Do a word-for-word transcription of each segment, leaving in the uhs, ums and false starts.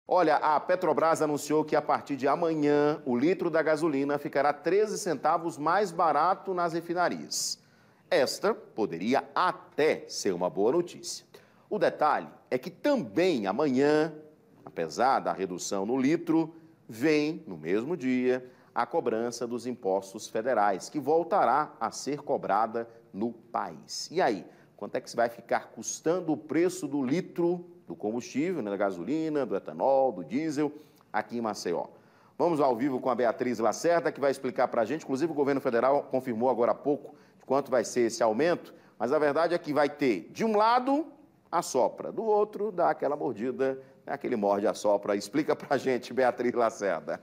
Olha, a Petrobras anunciou que a partir de amanhã o litro da gasolina ficará treze centavos mais barato nas refinarias. Esta poderia até ser uma boa notícia. O detalhe é que também amanhã, apesar da redução no litro, vem, no mesmo dia, a cobrança dos impostos federais, que voltará a ser cobrada no país. E aí, quanto é que vai ficar custando o preço do litro do combustível, né, da gasolina, do etanol, do diesel, aqui em Maceió? Vamos ao vivo com a Beatriz Lacerda, que vai explicar para a gente. Inclusive, o governo federal confirmou agora há pouco de quanto vai ser esse aumento, mas a verdade é que vai ter, de um lado, assopra, do outro, dá aquela mordida, aquele morde assopra. Explica para a gente, Beatriz Lacerda.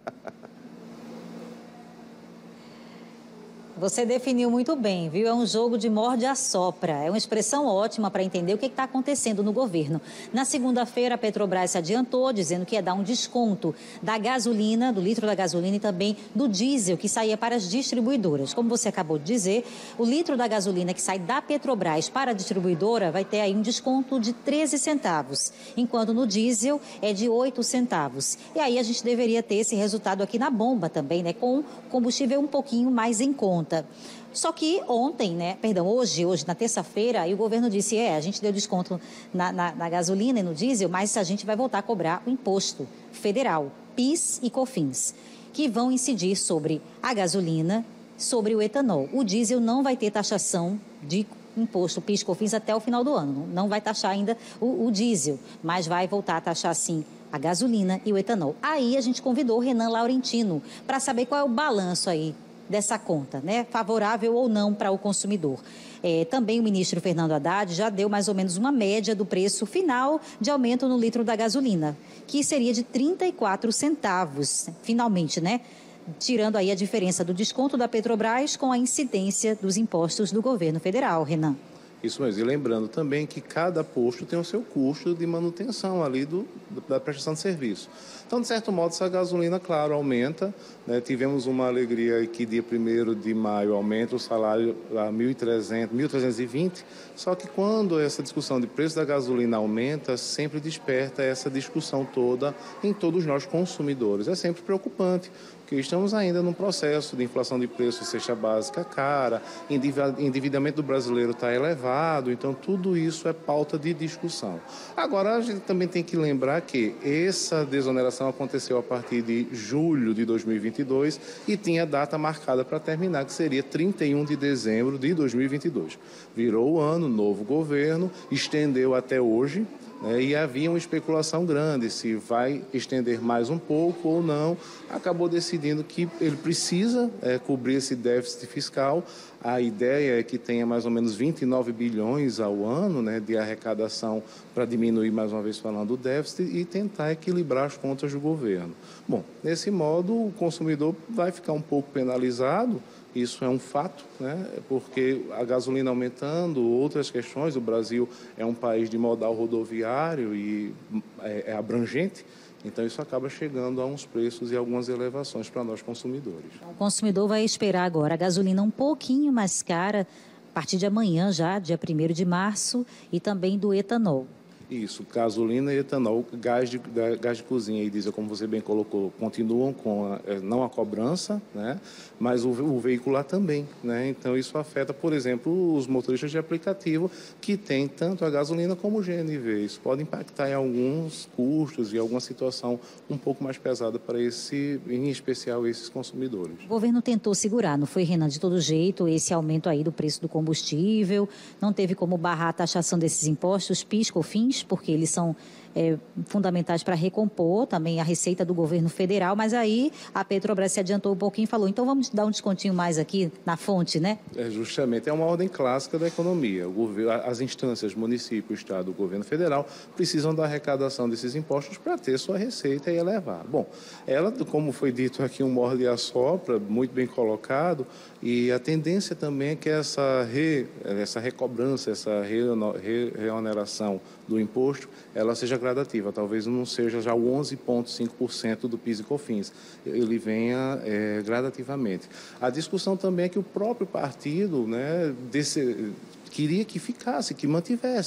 Você definiu muito bem, viu? É um jogo de morde-a-sopra. É uma expressão ótima para entender o que está acontecendo no governo. Na segunda-feira, a Petrobras se adiantou, dizendo que ia dar um desconto da gasolina, do litro da gasolina e também do diesel, que saía para as distribuidoras. Como você acabou de dizer, o litro da gasolina que sai da Petrobras para a distribuidora vai ter aí um desconto de treze centavos, enquanto no diesel é de oito centavos. E aí a gente deveria ter esse resultado aqui na bomba também, né? Com combustível um pouquinho mais em conta. Só que ontem, né, perdão, hoje, hoje na terça-feira, aí o governo disse, é, a gente deu desconto na, na, na gasolina e no diesel, mas a gente vai voltar a cobrar o imposto federal, PIS e COFINS, que vão incidir sobre a gasolina, sobre o etanol. O diesel não vai ter taxação de imposto PIS e COFINS até o final do ano, não vai taxar ainda o, o diesel, mas vai voltar a taxar sim a gasolina e o etanol. Aí a gente convidou o Renan Laurentino para saber qual é o balanço aí dessa conta, né? Favorável ou não para o consumidor. É, também o ministro Fernando Haddad já deu mais ou menos uma média do preço final de aumento no litro da gasolina, que seria de trinta e quatro centavos, finalmente, né? Tirando aí a diferença do desconto da Petrobras com a incidência dos impostos do governo federal, Renan. Isso mesmo, e lembrando também que cada posto tem o seu custo de manutenção ali do, da prestação de serviço. Então, de certo modo, essa gasolina, claro, aumenta, né? Tivemos uma alegria que dia primeiro de maio aumenta o salário a mil e trezentos, mil trezentos e vinte, só que quando essa discussão de preço da gasolina aumenta, sempre desperta essa discussão toda em todos nós consumidores. É sempre preocupante, porque estamos ainda num processo de inflação de preços, cesta básica cara, endividamento do brasileiro está elevado, então tudo isso é pauta de discussão. Agora, a gente também tem que lembrar que essa desoneração aconteceu a partir de julho de dois mil e vinte e dois e tinha data marcada para terminar, que seria trinta e um de dezembro de dois mil e vinte e dois. Virou o ano, novo governo, estendeu até hoje, né, e havia uma especulação grande se vai estender mais um pouco ou não. Acabou decidindo que ele precisa é, cobrir esse déficit fiscal. A ideia é que tenha mais ou menos vinte e nove bilhões ao ano, né, de arrecadação para diminuir, mais uma vez falando, o déficit e tentar equilibrar as contas do governo. Bom, nesse modo, o consumidor vai ficar um pouco penalizado. Isso é um fato, né? Porque a gasolina aumentando, outras questões, o Brasil é um país de modal rodoviário e é, é abrangente, então isso acaba chegando a uns preços e algumas elevações para nós consumidores. O consumidor vai esperar agora a gasolina um pouquinho mais cara, a partir de amanhã já, dia primeiro de março, e também do etanol. Isso, gasolina e etanol, gás de, gás de cozinha e diesel, como você bem colocou, continuam com a, não a cobrança, né, mas o, o veicular também, né? Então isso afeta, por exemplo, os motoristas de aplicativo que têm tanto a gasolina como o G N V. Isso pode impactar em alguns custos e alguma situação um pouco mais pesada para esse, em especial esses consumidores. O governo tentou segurar, não foi, Renan, de todo jeito, esse aumento aí do preço do combustível, não teve como barrar a taxação desses impostos, PIS, COFINS, porque eles são é, fundamentais para recompor também a receita do governo federal, mas aí a Petrobras se adiantou um pouquinho e falou, então vamos dar um descontinho mais aqui na fonte, né? É, justamente, é uma ordem clássica da economia. O governo, as instâncias, município, estado, o governo federal, precisam da arrecadação desses impostos para ter sua receita e elevar. Bom, ela, como foi dito aqui, um morde e assopra, muito bem colocado, e a tendência também é que essa, re, essa recobrança, essa re, re, reoneração do imposto, ela seja gradativa, talvez não seja já o onze vírgula cinco por cento do PIS e COFINS, ele venha é, gradativamente. A discussão também é que o próprio partido, né, desse, queria que ficasse, que mantivesse,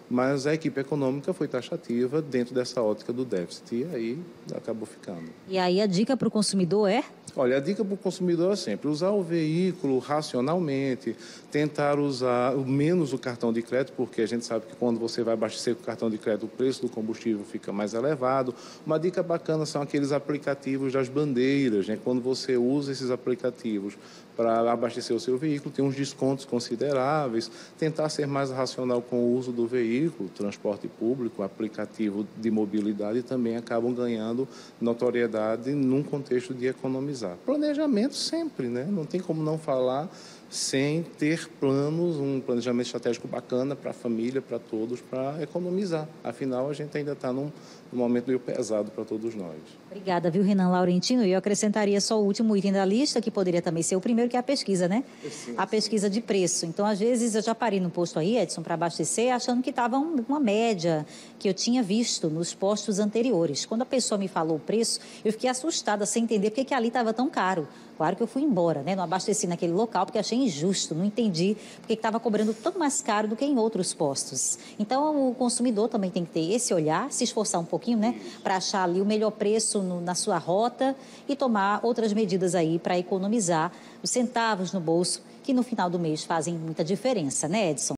mas a equipe econômica foi taxativa dentro dessa ótica do déficit e aí acabou ficando. E aí a dica para o consumidor é? Olha, a dica para o consumidor é sempre usar o veículo racionalmente, tentar usar menos o cartão de crédito, porque a gente sabe que quando você vai abastecer com o cartão de crédito, o preço do combustível fica mais elevado. Uma dica bacana são aqueles aplicativos das bandeiras, né? Quando você usa esses aplicativos para abastecer o seu veículo, tem uns descontos consideráveis, tentar ser mais racional com o uso do veículo, transporte público, aplicativo de mobilidade também acabam ganhando notoriedade num contexto de economizar. Planejamento sempre, né? Não tem como não falar sem ter planos, um planejamento estratégico bacana para a família, para todos, para economizar. Afinal, a gente ainda está num, num momento meio pesado para todos nós. Obrigada, viu, Renan Laurentino? E eu acrescentaria só o último item da lista, que poderia também ser o primeiro, que é a pesquisa, né? Sim, a pesquisa de preço. Então, às vezes, eu já parei no posto aí, Edson, para abastecer, achando que estava uma média que eu tinha visto nos postos anteriores. Quando a pessoa me falou o preço, eu fiquei assustada, sem entender por que ali estava tão caro. Claro que eu fui embora, né? Não abasteci naquele local, porque achei injusto, não entendi porque estava cobrando tanto mais caro do que em outros postos. Então, o consumidor também tem que ter esse olhar, se esforçar um pouquinho, né? Para achar ali o melhor preço no, na sua rota e tomar outras medidas aí para economizar os centavos no bolso, que no final do mês fazem muita diferença, né, Edson?